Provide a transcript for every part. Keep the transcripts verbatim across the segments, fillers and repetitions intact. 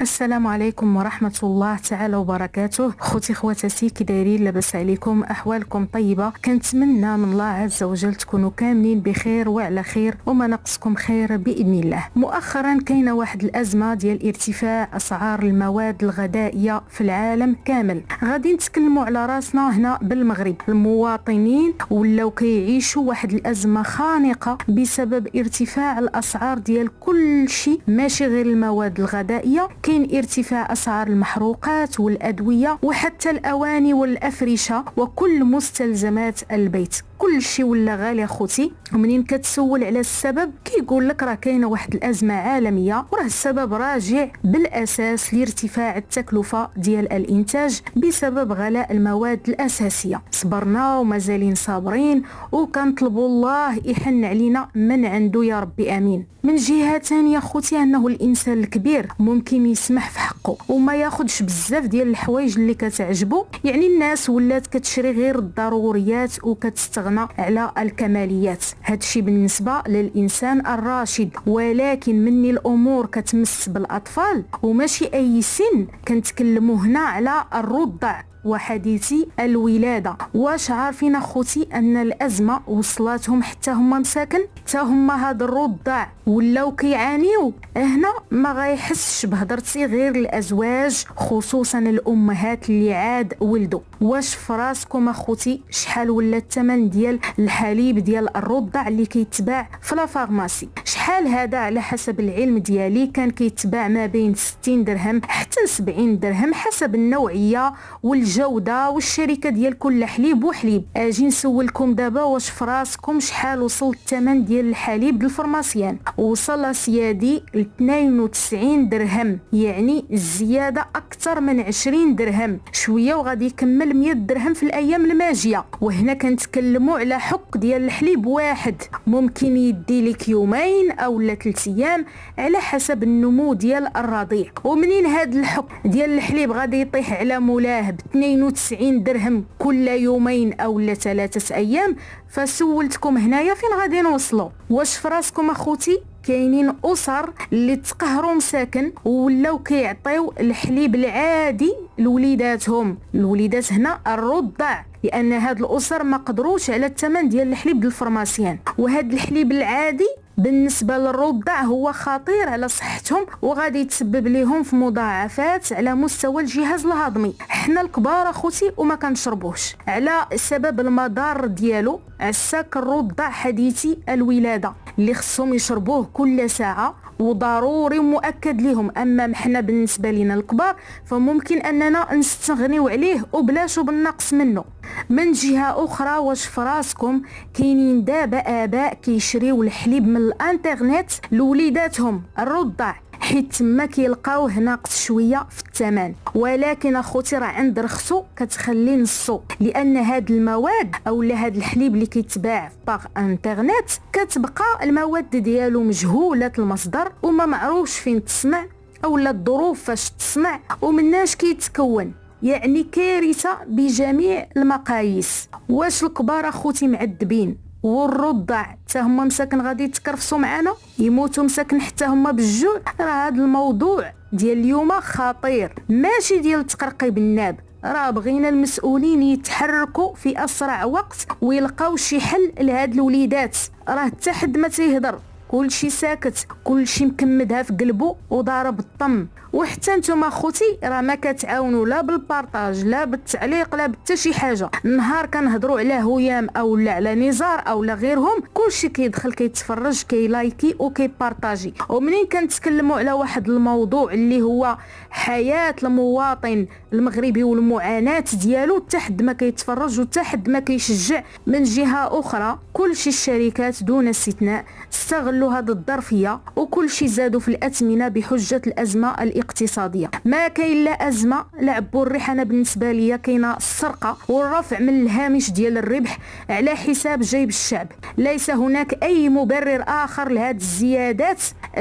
السلام عليكم ورحمة الله تعالى وبركاته. خوتي خواتاتي كي دايرين؟ لاباس عليكم؟ احوالكم طيبة؟ كنتمنى من الله عز وجل تكونوا كاملين بخير وعلى خير وما نقصكم خير باذن الله. مؤخرا كاينه واحد الازمه ديال ارتفاع اسعار المواد الغذائيه في العالم كامل. غادي نتكلموا على راسنا هنا بالمغرب. المواطنين ولاو كيعيشوا واحد الازمه خانقه بسبب ارتفاع الاسعار ديال كل شيء، ماشي غير المواد الغذائيه، كاين ارتفاع اسعار المحروقات والادويه وحتى الاواني والافرشه وكل مستلزمات البيت. كل شيء ولا غالي اخوتي. ومنين كتسول على السبب كيقول لك راه كاينه واحد الازمه عالميه، وراه السبب راجع بالاساس لارتفاع التكلفه ديال الانتاج بسبب غلاء المواد الاساسيه. صبرنا ومازالين صابرين وكنطلبوا الله يحن علينا من عنده يا ربي امين. من جهه ثانيه اخوتي انه الانسان الكبير ممكن يسمح في حقه وما ياخذش بزاف ديال الحوايج اللي كتعجبو. يعني الناس ولات كتشري غير الضروريات وكتستغنى على الكماليات. هادشي بالنسبه للانسان الراشد، ولكن مني الامور كتمس بالاطفال وماشي اي سن، كنتكلموا هنا على الرضع وحديثي الولاده. واش عارفين اخوتي ان الازمه وصلاتهم حتى هما مساكن؟ حتى هما هاد الرضع ولاو كيعانيو. هنا ما غيحسش بهضرتي غير الازواج، خصوصا الامهات اللي عاد ولدوا. واش فراسكم اخوتي شحال ولا الثمن ديال الحليب ديال الرضع اللي كيتباع في لا فارماسي؟ شحال هذا؟ على حسب العلم ديالي كان كيتباع ما بين ستين درهم حتى سبعين درهم حسب النوعيه والجوده والشركه ديال كل حليب وحليب. اجي نسولكم دابا، واش فراسكم شحال وصل الثمن ديال الحليب للفرماسيان؟ وصل سيادي ل اثنين وتسعين درهم، يعني الزياده اكثر من عشرين درهم شويه، وغادي يكمل مية درهم في الايام الماجيه. وهنا كنتكلموا على حك ديال الحليب واحد ممكن يدي لك يومين او لا ثلاث ايام على حسب النمو ديال الرضيع. ومنين هاد الحك ديال الحليب غادي يطيح على مولاه ب اثنين وتسعين درهم كل يومين او لا ثلاثه ايام، فسولتكم هنايا فين غادي نوصلوا؟ واش فراسكم اخوتي كاينين اسر اللي تقهروا مساكن ولاو كيعطيو الحليب العادي لوليداتهم؟ الوليدات هنا الرضع، لان هاد الاسر ما قدروش على الثمن ديال الحليب ديال الفرماسيان. وهاد الحليب العادي بالنسبه للرضع هو خطير على صحتهم وغادي يتسبب لهم في مضاعفات على مستوى الجهاز الهضمي. حنا الكبار اخوتي وما كنشربوش على سبب المضار ديالو. عساك الرضع حديثي الولاده اللي خصهم يشربوه كل ساعه وضروري مؤكد لهم. اما حنا بالنسبه لنا الكبار فممكن اننا نستغنيو عليه وبلاش وبالنقص منه. من جهه اخرى واش فراسكم كاينين دابا اباء كيشريو الحليب من الانترنت لوليداتهم الرضع حيت تما كيلقاوه ناقص شويه في الثمن؟ ولكن اخوتي راه عند رخصو كتخلي نصو، لان هاد المواد او هاد الحليب اللي كيتباع باغ انترنت كتبقى المواد ديالو مجهوله المصدر وما معروفش فين تصنع اولا الظروف فاش تصنع ومناش كيتكون. يعني كارثه بجميع المقاييس. واش الكبار اخوتي معذبين والرضع حتى هما مساكن غادي يتكرفسوا معانا يموتوا مساكن حتى هما بالجوع؟ راه هذا الموضوع ديال اليوم خطير، ماشي ديال تقرقيب الناب. راه بغينا المسؤولين يتحركوا في اسرع وقت ويلقاو شي حل لهاد الوليدات. راه حتى حد ما تيهضر، كلشي ساكت، كلشي مكمدها في قلبه وضارب الطم. وحتى نتوما اخوتي راه ما كتعاونوا لا بالبارطاج لا بالتعليق لا بتا شي حاجه. نهار كنهضروا على هيام او لا على نزار او لا غيرهم كلشي كيدخل كيتفرج كيلايكي وكيبارطاجي. ومنين كنتكلموا على واحد الموضوع اللي هو حياه المواطن المغربي والمعاناه ديالو، حتى حد ما كيتفرج وحتى حد ما كيشجع. من جهه اخرى كلشي الشركات دون استثناء استغلوا هذه الظرفيه وكلشي زادوا في الاثمنه بحجه الازمه الاقتصاديه. ما كاين لا ازمه لا عبوا الريح. انا بالنسبه ليا كاينه السرقه والرفع من الهامش ديال الربح على حساب جيب الشعب. ليس هناك اي مبرر اخر لهذه الزيادات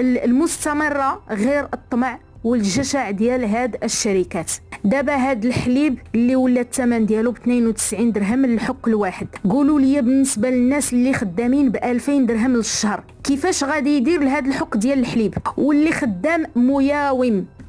المستمره غير الطمع والجشع ديال هاد الشركات. دابا هاد الحليب اللي ولا الثمن ديالو ب اثنين وتسعين درهم للحك الواحد، قولوا لي بالنسبه للناس اللي خدامين ب ألفين درهم للشهر كيفاش غادي يدير لهاد الحك ديال الحليب؟ واللي خدام مياوم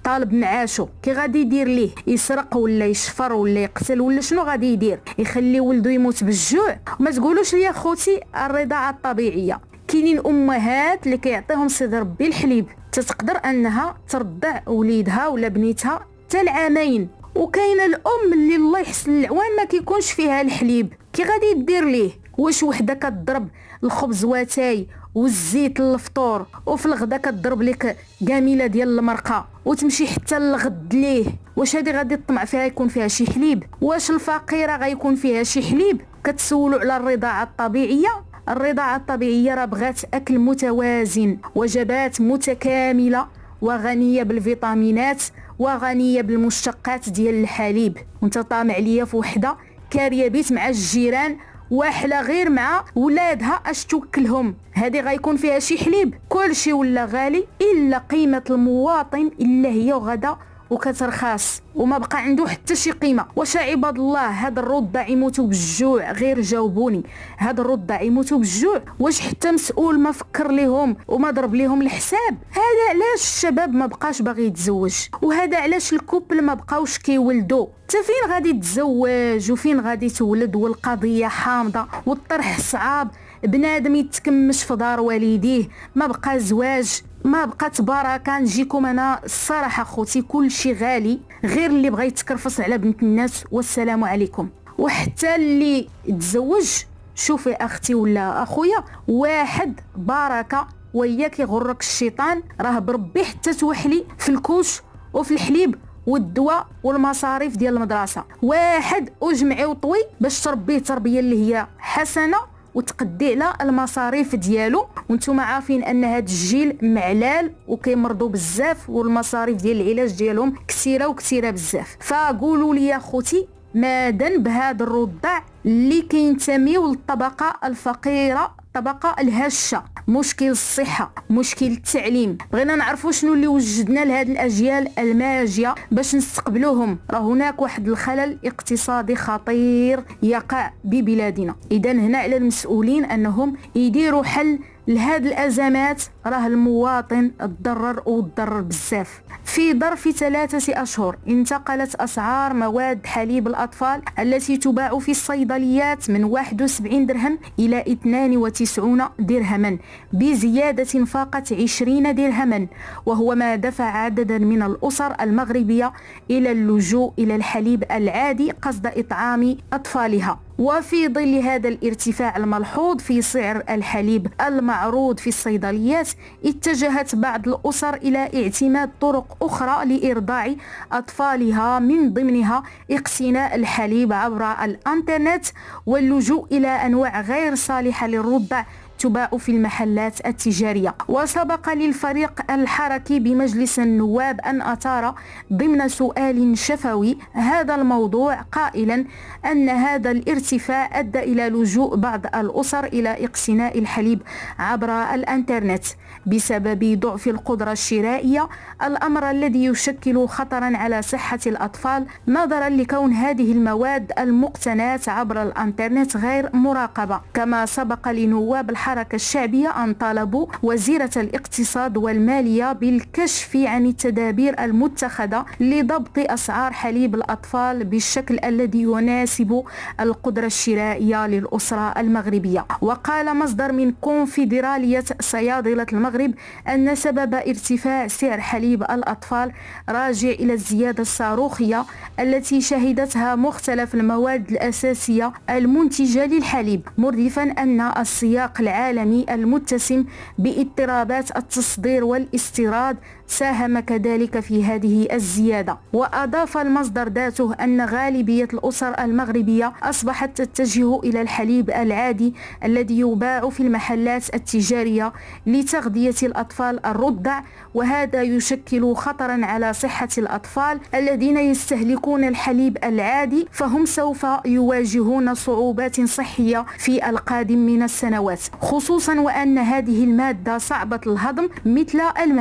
طالب معاشو، كي غادي يدير ليه؟ يسرق ولا يشفر ولا يقتل ولا شنو غادي يدير؟ يخلي ولده يموت بالجوع؟ وما تقولوش لي خوتي الرضاعه الطبيعيه، كاينين امهات اللي كيعطيهم سيدي ربي الحليب تتقدر انها ترضع وليدها ولا بنيتها حتى العامين، وكاينه الام اللي الله يحسن العوان ما كيكونش فيها الحليب، كي غادي دير ليه؟ واش وحده كتضرب الخبز واتاي والزيت للفطور وفي الغدا كتضرب لك كاميله ديال المرقه وتمشي حتى للغد ليه؟ واش هذه غادي تطمع فيها يكون فيها شي حليب؟ واش الفقيره غيكون فيها شي حليب؟ كتسولوا على الرضاعه الطبيعيه. الرضاعه الطبيعيه راه بغات اكل متوازن، وجبات متكامله وغنيه بالفيتامينات وغنيه بالمشتقات ديال الحليب. وانت طامع ليا في وحده كاريه بيت مع الجيران واحلى غير مع ولادها اش توكلهم، هذه غيكون فيها شي حليب؟ كلشي ولا غالي الا قيمه المواطن الا هي وغدا وكترخاص وما بقى عنده حتى شي قيمه. واش عباد الله هاد الرضع يموتوا بالجوع؟ غير جاوبوني، هاد الرضع يموتوا بالجوع؟ واش حتى مسؤول ما فكر ليهم وما ضرب ليهم الحساب؟ هذا علاش الشباب ما بقاش باغي يتزوج، وهذا علاش الكوبل ما بقاوش كيولدوا. انت فين غادي تتزوج وفين غادي تولد والقضيه حامضه والطرح صعاب؟ بنادم يتكمش في دار والديه، ما بقى زواج، ما بقات بركه. نجيكم انا الصراحه خوتي كلشي غالي، غير اللي بغى يتكرفص على بنت الناس والسلام عليكم. وحتى اللي تزوج شوفي اختي ولا اخويا، واحد بركه وياك يغرك الشيطان، راه بربي حتى توحلي في الكوش وفي الحليب والدواء والمصاريف ديال المدرسه. واحد اجمعي وطوي باش تربيه تربيه اللي هي حسنه وتقدي على المصاريف ديالو. وانتم عارفين ان هذا الجيل معلال وكيمرضوا بزاف والمصاريف ديال العلاج ديالهم كثيره وكثيره بزاف. فقولوا لي يا خوتي ما ذنب هذا الرضع اللي كينتميو للطبقه الفقيره، الطبقه الهشه؟ مشكل الصحه، مشكل التعليم. بغينا نعرفوا شنو اللي وجدنا لهذه الاجيال الماجيه باش نستقبلوهم. راه هناك واحد الخلل اقتصادي خطير يقع ببلادنا. اذا هنا على المسؤولين انهم يديروا حل لهاد الازمات. راه المواطن تضرر وتضرر بزاف. في ظرف ثلاثه اشهر انتقلت اسعار مواد حليب الاطفال التي تباع في الصيدليات من واحد وسبعين درهم الى اثنين وتسعين درهما، بزياده فاقت عشرين درهما، وهو ما دفع عددا من الاسر المغربيه الى اللجوء الى الحليب العادي قصد اطعام اطفالها. وفي ظل هذا الارتفاع الملحوظ في سعر الحليب المعروض في الصيدليات، اتجهت بعض الأسر إلى اعتماد طرق أخرى لإرضاع أطفالها، من ضمنها اقتناء الحليب عبر الإنترنت واللجوء إلى أنواع غير صالحة للرضع تباع في المحلات التجارية. وسبق للفريق الحركي بمجلس النواب أن أثار ضمن سؤال شفوي هذا الموضوع، قائلا أن هذا الارتفاع أدى إلى لجوء بعض الأسر إلى اقتناء الحليب عبر الإنترنت بسبب ضعف القدرة الشرائية، الأمر الذي يشكل خطرا على صحة الأطفال نظرا لكون هذه المواد المقتناة عبر الإنترنت غير مراقبة. كما سبق لنواب الحركة الشعبية أن طالبوا وزيرة الاقتصاد والمالية بالكشف عن التدابير المتخذة لضبط أسعار حليب الأطفال بالشكل الذي يناسب القدرة الشرائية للأسرة المغربية. وقال مصدر من كونفدرالية صيادلة المغرب أن سبب ارتفاع سعر حليب الأطفال راجع إلى الزيادة الصاروخية التي شهدتها مختلف المواد الأساسية المنتجة للحليب، مضيفا أن السياق العالمي المتسم باضطرابات التصدير والاستيراد ساهم كذلك في هذه الزيادة. وأضاف المصدر ذاته أن غالبية الأسر المغربية أصبحت تتجه إلى الحليب العادي الذي يباع في المحلات التجارية لتغذية الأطفال الرضع، وهذا يشكل خطرا على صحة الأطفال الذين يستهلكون الحليب العادي، فهم سوف يواجهون صعوبات صحية في القادم من السنوات، خصوصا وأن هذه المادة صعبة الهضم مثل الماء،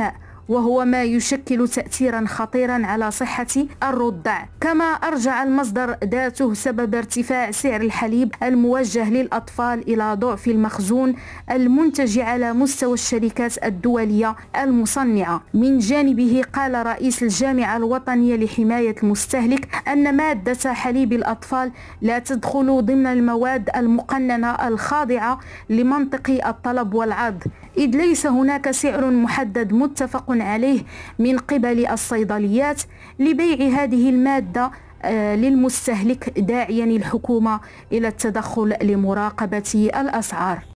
وهو ما يشكل تأثيرا خطيرا على صحة الرضع. كما أرجع المصدر ذاته سبب ارتفاع سعر الحليب الموجه للأطفال إلى ضعف المخزون المنتج على مستوى الشركات الدولية المصنعة. من جانبه قال رئيس الجامعة الوطنية لحماية المستهلك أن مادة حليب الأطفال لا تدخل ضمن المواد المقننة الخاضعة لمنطق الطلب والعرض، إذ ليس هناك سعر محدد متفق عليه من قبل الصيدليات لبيع هذه المادة للمستهلك، داعيا الحكومة إلى التدخل لمراقبة الأسعار.